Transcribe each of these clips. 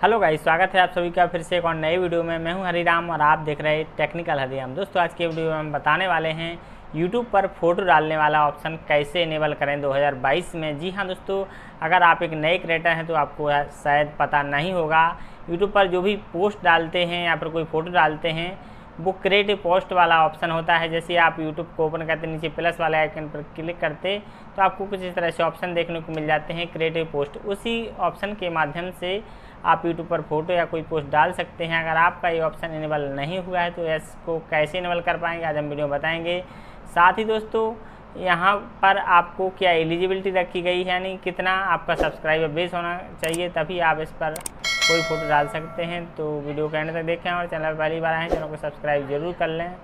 Hello guys, स्वागत है आप सभी का फिर से एक और नई वीडियो में। मैं हूं हरिराम और आप देख रहे हैं टेक्निकल हरिराम। दोस्तों, आज के वीडियो में हम बताने वाले हैं यूट्यूब पर फोटो डालने वाला ऑप्शन कैसे इनेबल करें 2022 में। जी हां दोस्तों, अगर आप एक नए क्रिएटर हैं तो आपको शायद पता नहीं होगा, यूट्यूब पर जो भी पोस्ट डालते हैं या फिर कोई फ़ोटो डालते हैं वो क्रिएट ए पोस्ट वाला ऑप्शन होता है। जैसे आप यूट्यूब को ओपन करते नीचे प्लस वाले आइकन पर क्लिक करते तो आपको कुछ इस तरह से ऑप्शन देखने को मिल जाते हैं क्रिएट ए पोस्ट। उसी ऑप्शन के माध्यम से आप यूट्यूब पर फोटो या कोई पोस्ट डाल सकते हैं। अगर आपका ये ऑप्शन इनेबल नहीं हुआ है तो इसको कैसे इनेबल कर पाएंगे आज हम वीडियो में बताएंगे। साथ ही दोस्तों, यहाँ पर आपको क्या एलिजिबिलिटी रखी गई है, यानी कितना आपका सब्सक्राइबर बेस होना चाहिए तभी आप इस पर कोई फ़ोटो डाल सकते हैं। तो वीडियो के एंड तक देखें और चैनल पर पहली बार आए हैं चैनल को सब्सक्राइब जरूर कर लें।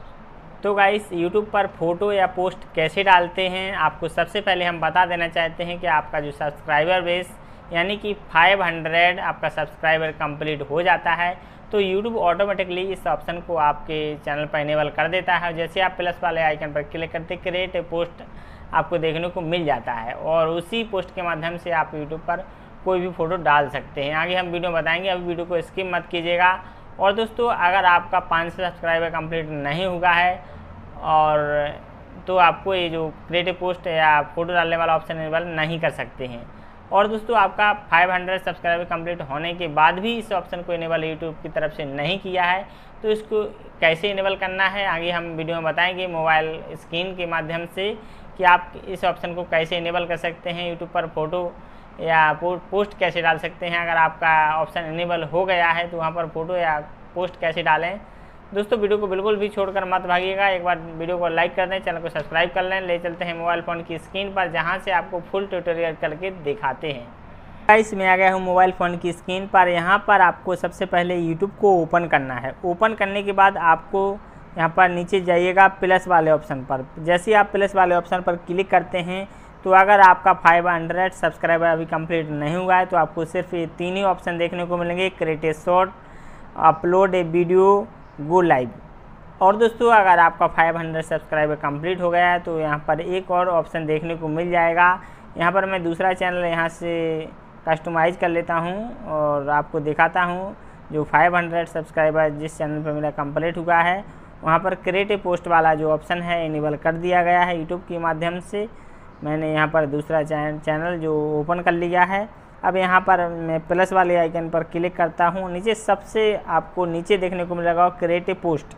तो गाइस, यूट्यूब पर फोटो या पोस्ट कैसे डालते हैं आपको सबसे पहले हम बता देना चाहते हैं कि आपका जो सब्सक्राइबर बेस यानी कि 500 आपका सब्सक्राइबर कंप्लीट हो जाता है तो यूट्यूब ऑटोमेटिकली इस ऑप्शन को आपके चैनल पर इनेबल कर देता है। जैसे आप प्लस वाले आइकन पर क्लिक करते क्रिएट ए पोस्ट आपको देखने को मिल जाता है और उसी पोस्ट के माध्यम से आप यूट्यूब पर कोई भी फ़ोटो डाल सकते हैं। आगे हम वीडियो बताएंगे, अभी वीडियो को स्किप मत कीजिएगा। और दोस्तों, अगर आपका 500 सब्सक्राइबर कंप्लीट नहीं हुआ है और तो आपको ये जो क्रिएट ए पोस्ट या फ़ोटो डालने वाला ऑप्शन इनेबल नहीं कर सकते हैं। और दोस्तों, आपका 500 सब्सक्राइबर कंप्लीट होने के बाद भी इस ऑप्शन को इनेबल यूट्यूब की तरफ से नहीं किया है तो इसको कैसे इनेबल करना है आगे हम वीडियो में बताएंगे मोबाइल स्क्रीन के माध्यम से कि आप इस ऑप्शन को कैसे इनेबल कर सकते हैं। यूट्यूब पर फोटो या पोस्ट कैसे डाल सकते हैं। अगर आपका ऑप्शन इनेबल हो गया है तो वहाँ पर फोटो या पोस्ट कैसे डालें। दोस्तों, वीडियो को बिल्कुल भी छोड़कर मत भागिएगा, एक बार वीडियो को लाइक कर दें, चैनल को सब्सक्राइब कर लें। ले चलते हैं मोबाइल फ़ोन की स्क्रीन पर जहां से आपको फुल ट्यूटोरियल करके दिखाते हैं। गाइस, मैं आ गया हूं मोबाइल फ़ोन की स्क्रीन पर। यहां पर आपको सबसे पहले यूट्यूब को ओपन करना है। ओपन करने के बाद आपको यहां पर नीचे जाइएगा प्लस वाले ऑप्शन पर। जैसे आप प्लस वाले ऑप्शन पर क्लिक करते हैं तो अगर आपका 500 सब्सक्राइबर अभी कंप्लीट नहीं हुआ है तो आपको सिर्फ ये तीन ही ऑप्शन देखने को मिलेंगे, create a short, upload a video, go live. और दोस्तों, अगर आपका 500 सब्सक्राइबर कंप्लीट हो गया है तो यहाँ पर एक और ऑप्शन देखने को मिल जाएगा। यहाँ पर मैं दूसरा चैनल यहाँ से कस्टमाइज कर लेता हूँ और आपको दिखाता हूँ जो 500 सब्सक्राइबर जिस चैनल पर मेरा कंप्लीट हुआ है वहाँ पर क्रिएट ए पोस्ट वाला जो ऑप्शन है इनेबल कर दिया गया है यूट्यूब के माध्यम से। मैंने यहाँ पर दूसरा चैनल जो ओपन कर लिया है। अब यहाँ पर मैं प्लस वाले आइकन पर क्लिक करता हूँ। नीचे सबसे आपको नीचे देखने को मिलेगा क्रिएट ए पोस्ट।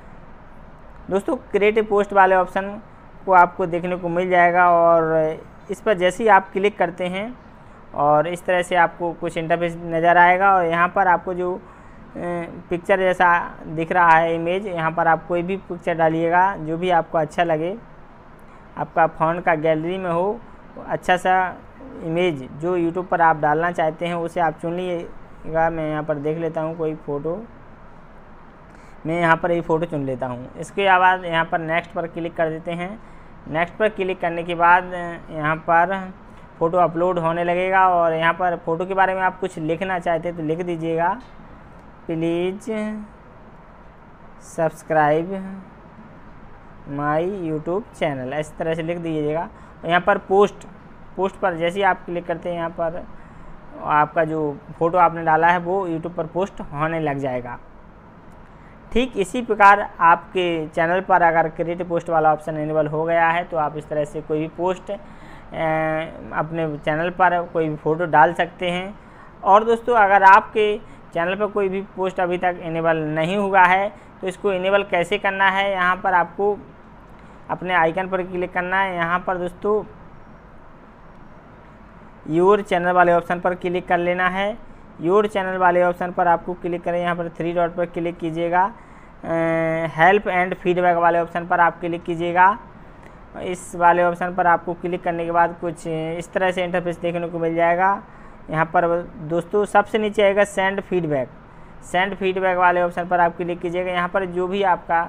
दोस्तों, क्रिएट ए पोस्ट वाले ऑप्शन को आपको देखने को मिल जाएगा और इस पर जैसे ही आप क्लिक करते हैं और इस तरह से आपको कुछ इंटरफेस नज़र आएगा और यहाँ पर आपको जो पिक्चर जैसा दिख रहा है इमेज, यहाँ पर आप कोई भी पिक्चर डालिएगा जो भी आपको अच्छा लगे, आपका फ़ोन का गैलरी में हो अच्छा सा इमेज जो यूट्यूब पर आप डालना चाहते हैं उसे आप चुन लीजिएगा। मैं यहाँ पर देख लेता हूँ कोई फ़ोटो, मैं यहाँ पर ये फ़ोटो चुन लेता हूँ। इसके बाद यहाँ पर नेक्स्ट पर क्लिक कर देते हैं। नेक्स्ट पर क्लिक करने के बाद यहाँ पर फ़ोटो अपलोड होने लगेगा और यहाँ पर फ़ोटो के बारे में आप कुछ लिखना चाहते हैं तो लिख दीजिएगा, please subscribe my YouTube channel, इस तरह से लिख दीजिएगा। यहाँ पर पोस्ट पर जैसे ही आप क्लिक करते हैं यहाँ पर आपका जो फ़ोटो आपने डाला है वो यूट्यूब पर पोस्ट होने लग जाएगा। ठीक इसी प्रकार आपके चैनल पर अगर क्रिएट पोस्ट वाला ऑप्शन इनेबल हो गया है तो आप इस तरह से कोई भी पोस्ट अपने चैनल पर कोई भी फ़ोटो डाल सकते हैं। और दोस्तों, अगर आपके चैनल पर कोई भी पोस्ट अभी तक इनेबल नहीं हुआ है तो इसको इनेबल कैसे करना है, यहाँ पर आपको अपने आइकन पर क्लिक करना है। यहाँ पर दोस्तों योर चैनल वाले ऑप्शन पर क्लिक कर लेना है। योर चैनल वाले ऑप्शन पर आपको क्लिक करें, यहाँ पर 3 डॉट पर क्लिक कीजिएगा। हेल्प एंड फीडबैक वाले ऑप्शन पर आप क्लिक कीजिएगा। इस वाले ऑप्शन पर आपको क्लिक करने के बाद कुछ इस तरह से इंटरफेस देखने को मिल जाएगा। यहाँ पर दोस्तों सबसे नीचे आएगा सेंड फीडबैक। सेंड फीडबैक वाले ऑप्शन पर आप क्लिक कीजिएगा। यहाँ पर जो भी आपका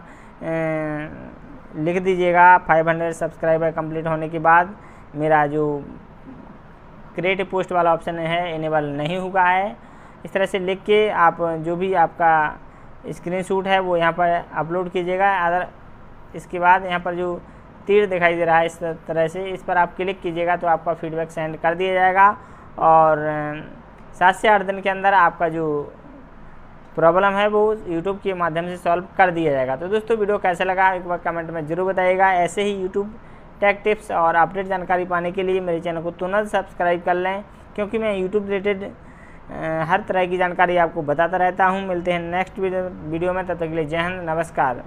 लिख दीजिएगा 500 सब्सक्राइबर कंप्लीट होने के बाद मेरा जो क्रिएट ए पोस्ट वाला ऑप्शन है इनेबल नहीं हुआ है। इस तरह से लिख के आप जो भी आपका स्क्रीनशॉट है वो यहाँ पर अपलोड कीजिएगा। अगर इसके बाद यहाँ पर जो तीर दिखाई दे रहा है इस तरह से, इस पर आप क्लिक कीजिएगा तो आपका फीडबैक सेंड कर दिया जाएगा और 7 से 8 दिन के अंदर आपका जो प्रॉब्लम है वो यूट्यूब के माध्यम से सॉल्व कर दिया जाएगा। तो दोस्तों वीडियो कैसा लगा एक बार कमेंट में ज़रूर बताइएगा। ऐसे ही यूट्यूब टेक टिप्स और अपडेट जानकारी पाने के लिए मेरे चैनल को तुरंत सब्सक्राइब कर लें, क्योंकि मैं यूट्यूब रिलेटेड हर तरह की जानकारी आपको बताता रहता हूं। मिलते हैं नेक्स्ट वीडियो में, तब तक के लिए जय हिंद, नमस्कार।